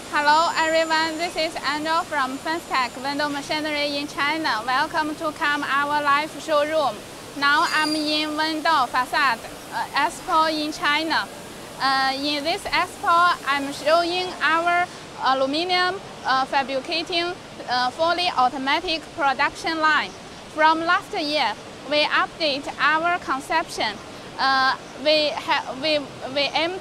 Hello everyone, this is Andrew from Fenstech Window Machinery in China. Welcome to come our live showroom. Now I'm in Window Facade Expo in China. In this expo, I'm showing our aluminum fabricating fully automatic production line. From last year, we update our conception. We aim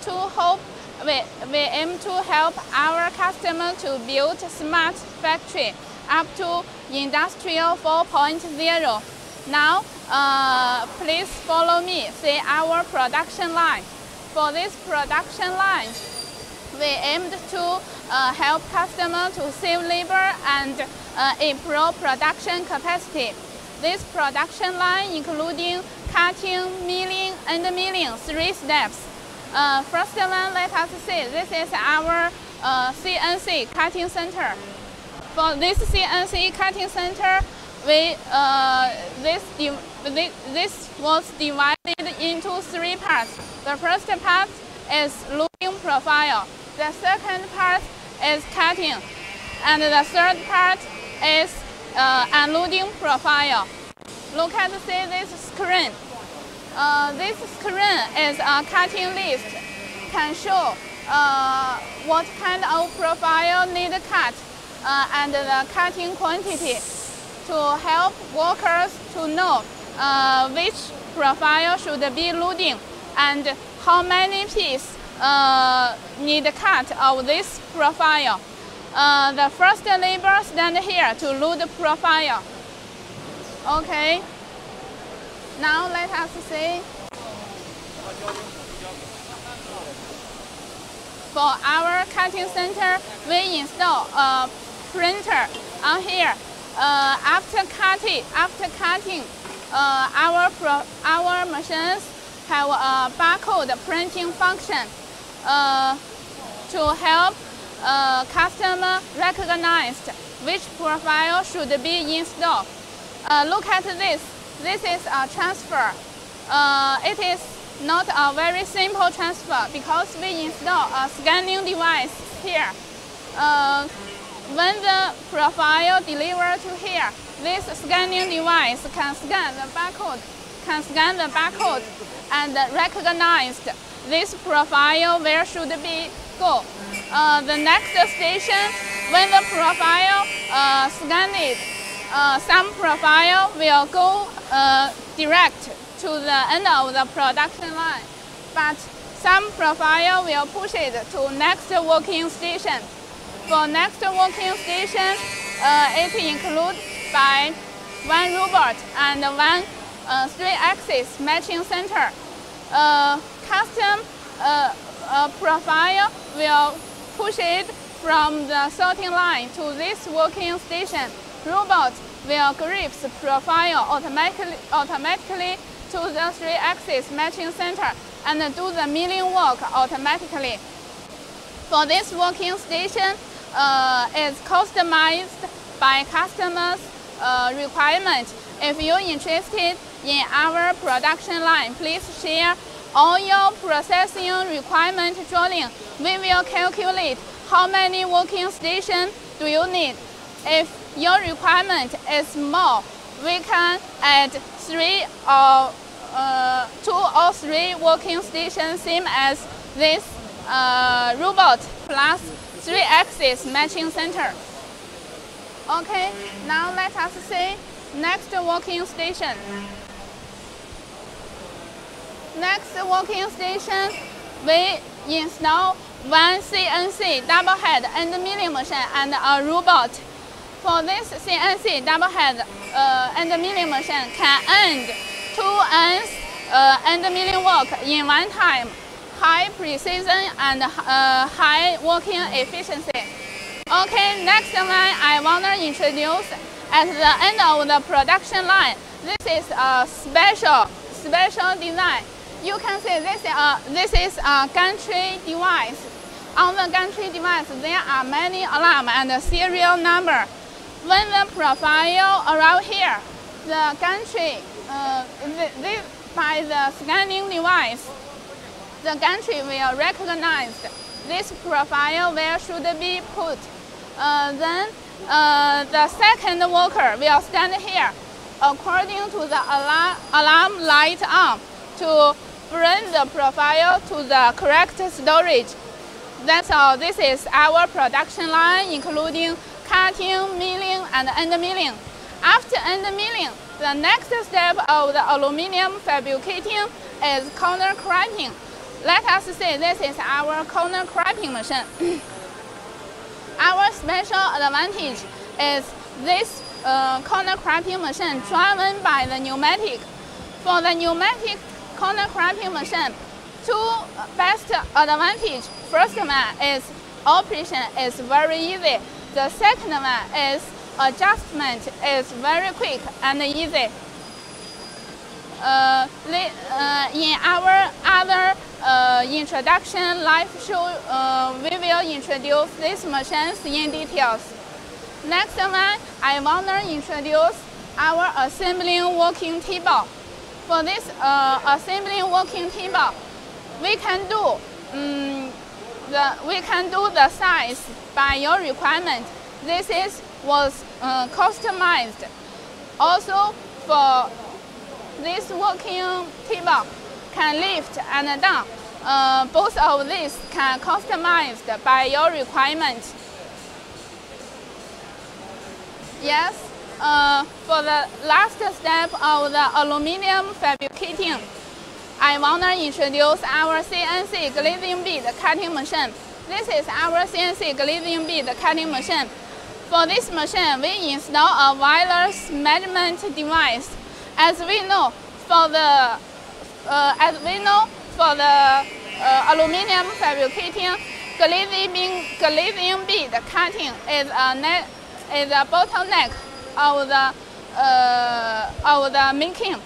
to help our customer to build smart factory up to Industrial 4.0. Now, please follow me, see our production line. For this production line, we aimed to help customer to save labor and improve production capacity. This production line including cutting, milling, and milling 3 steps. First one, let us see. This is our CNC cutting center. For this CNC cutting center, this was divided into 3 parts. The first part is loading profile. The second part is cutting, and the third part is unloading profile. Look at this screen. This screen is a cutting list, can show what kind of profile need cut and the cutting quantity to help workers to know which profile should be loading and how many pieces need cut of this profile. The first labor stand here to load the profile. Okay. Now let us see. For our cutting center, we install a printer on here. After cutting, our machines have a barcode printing function to help customer recognize which profile should be installed. Look at this. This is a transfer. It is not a very simple transfer because we install a scanning device here. When the profile delivered to here, this scanning device can scan the barcode and recognize this profile where should be go. The next station, when the profile scanned, some profile will go direct to the end of the production line, but some profile will push it to next working station. For next working station, it includes by 1 robot and 1 3-axis matching center. Custom profile will push it from the sorting line to this working station. Robot will grip the profile automatically to the 3-axis matching center and do the milling work automatically. For this working station, is customized by customers' requirement. If you're interested in our production line, please share all your processing requirement drawing. We will calculate how many working stations do you need. If your requirement is more, we can add 2 or 3 working stations, same as this robot plus 3-axis matching center. Okay, now let us see next working station. Next working station, we install 1 CNC double head and milling machine and a robot. For this CNC double head and milling machine can end 2 ends and milling work in one time. High precision and high working efficiency. Okay, next one I want to introduce at the end of the production line. This is a special design. You can see this is a gantry device. On the gantry device, there are many alarms and serial number. When the profile around here, the gantry by the scanning device, the gantry will recognize this profile where should be put. Then the second worker will stand here according to the alarm light on to bring the profile to the correct storage. That's all. This is our production line, including cutting, milling, and end milling. After end milling, the next step of the aluminum fabricating is corner cracking. Let us say this is our corner cracking machine. Our special advantage is this corner cracking machine driven by the pneumatic. For the pneumatic corner cracking machine, two best advantage. First one is operation is very easy. The second one is adjustment is very quick and easy. In our other introduction live show, we will introduce these machines in details. Next one, I want to introduce our assembling working table. For this assembling working table, we can do the size by your requirement. This was customized. Also, for this working table can lift and down. Both of these can customized by your requirement. Yes, for the last step of the aluminum fabricating, I want to introduce our CNC glazing bead cutting machine. This is our CNC glazing bead cutting machine. For this machine, we install a wireless measurement device. As we know, for the aluminum fabricating, glazing bead cutting is a bottleneck of the making.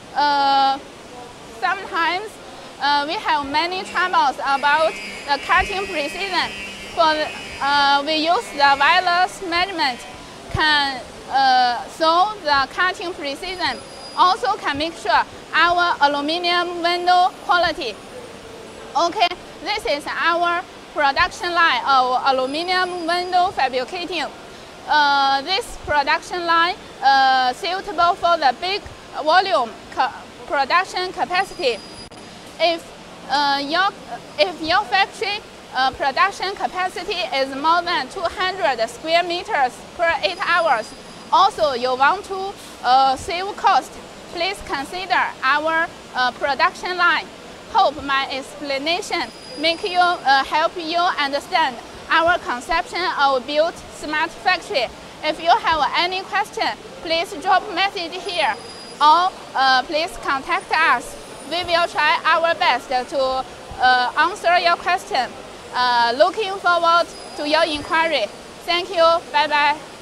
Sometimes we have many troubles about the cutting precision. We use the wireless measurement can solve the cutting precision. Also can make sure our aluminum window quality. Okay, this is our production line of aluminum window fabricating. This production line suitable for the big volume production capacity. If your factory production capacity is more than 200 square meters per 8 hours, also you want to save cost, please consider our production line. Hope my explanation help you understand our conception of built smart factory. If you have any question, please drop message here or please contact us. We will try our best to answer your question. Looking forward to your inquiry. Thank you. Bye-bye.